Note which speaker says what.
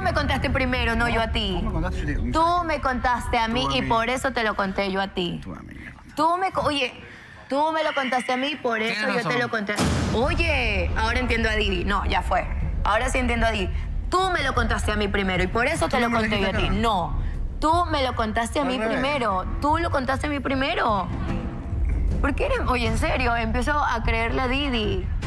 Speaker 1: me contaste primero, no yo a ti.
Speaker 2: ¿Cómo me contaste? Yo te digo,
Speaker 1: Tú me contaste a mí y por eso te lo conté yo a ti.
Speaker 2: Tú a mí me contaste.
Speaker 1: Oye, tú me lo contaste a mí, por eso yo te lo conté. Oye, ahora entiendo a Didi. No, ya fue. Ahora sí entiendo a Didi. Tú me lo contaste a mí primero y por eso te lo conté yo a ti. No, tú me lo contaste a mí primero. Tú lo contaste a mí primero. ¿Por qué eres? Oye, en serio, empiezo a creerle a Didi.